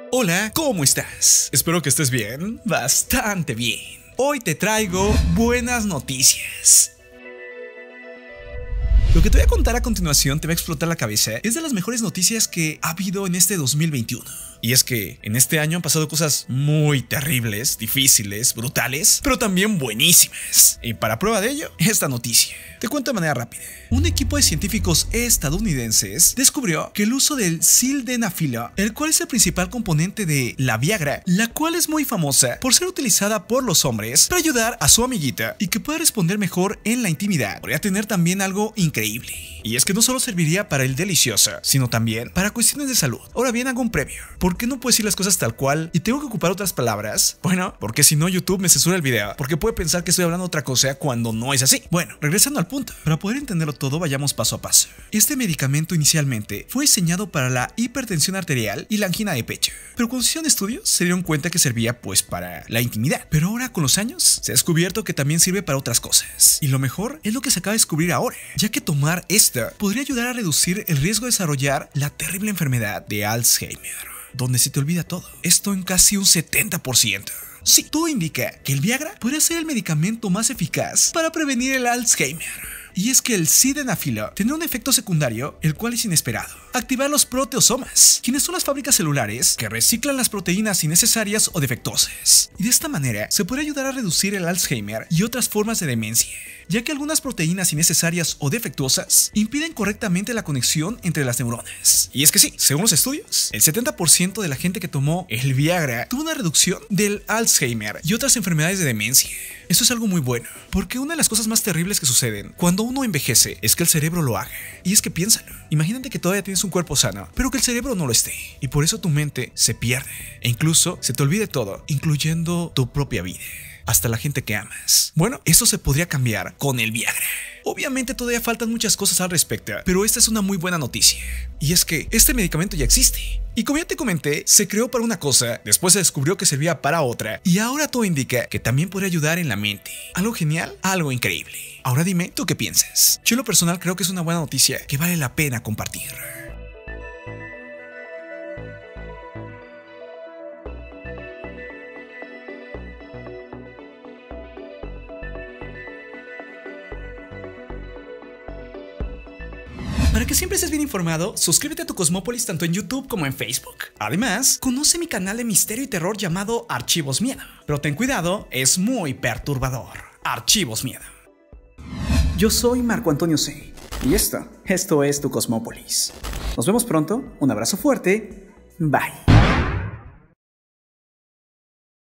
Hola, ¿cómo estás? Espero que estés bien, bastante bien. Hoy te traigo buenas noticias. Lo que te voy a contar a continuación te va a explotar la cabeza. Es de las mejores noticias que ha habido en este 2021. Y es que en este año han pasado cosas muy terribles, difíciles, brutales, pero también buenísimas. Y para prueba de ello, esta noticia. Te cuento de manera rápida. Un equipo de científicos estadounidenses descubrió que el uso del sildenafilo, el cual es el principal componente de la Viagra, la cual es muy famosa por ser utilizada por los hombres para ayudar a su amiguita y que pueda responder mejor en la intimidad, podría tener también algo increíble. Y es que no solo serviría para el delicioso, sino también para cuestiones de salud. Ahora bien, hago un previo. ¿Por qué no puedo decir las cosas tal cual y tengo que ocupar otras palabras? Bueno, porque si no YouTube me censura el video, porque puede pensar que estoy hablando otra cosa cuando no es así. Bueno, regresando al punto. Para poder entenderlo todo, vayamos paso a paso. Este medicamento inicialmente fue diseñado para la hipertensión arterial y la angina de pecho, pero cuando se hicieron estudios se dieron cuenta que servía pues para la intimidad. Pero ahora con los años se ha descubierto que también sirve para otras cosas. Y lo mejor es lo que se acaba de descubrir ahora, ya que tomar esta podría ayudar a reducir el riesgo de desarrollar la terrible enfermedad de Alzheimer, donde se te olvida todo. Esto en casi un 70%. Sí, todo indica que el Viagra podría ser el medicamento más eficaz para prevenir el Alzheimer. Y es que el sildenafilo tendrá un efecto secundario, el cual es inesperado: activar los proteosomas, quienes son las fábricas celulares que reciclan las proteínas innecesarias o defectuosas. Y de esta manera se podría ayudar a reducir el Alzheimer y otras formas de demencia, ya que algunas proteínas innecesarias o defectuosas impiden correctamente la conexión entre las neuronas. Y es que sí, según los estudios, el 70% de la gente que tomó el Viagra tuvo una reducción del Alzheimer y otras enfermedades de demencia. Esto es algo muy bueno, porque una de las cosas más terribles que suceden cuando uno envejece es que el cerebro lo haga. Y es que piénsalo, imagínate que todavía tienes un cuerpo sano, pero que el cerebro no lo esté, y por eso tu mente se pierde, e incluso se te olvide todo, incluyendo tu propia vida, hasta la gente que amas. Bueno, eso se podría cambiar con el Viagra. Obviamente todavía faltan muchas cosas al respecto, pero esta es una muy buena noticia. Y es que este medicamento ya existe. Y como ya te comenté, se creó para una cosa, después se descubrió que servía para otra, y ahora todo indica que también podría ayudar en la mente. Algo genial, algo increíble. Ahora dime, ¿tú qué piensas? Yo en lo personal creo que es una buena noticia que vale la pena compartir. Para que siempre estés bien informado, suscríbete a tu Cosmópolis tanto en YouTube como en Facebook. Además, conoce mi canal de misterio y terror llamado Archivos Miedo. Pero ten cuidado, es muy perturbador. Archivos Miedo. Yo soy Marco Antonio C. Y esto es tu Cosmópolis. Nos vemos pronto, un abrazo fuerte, bye.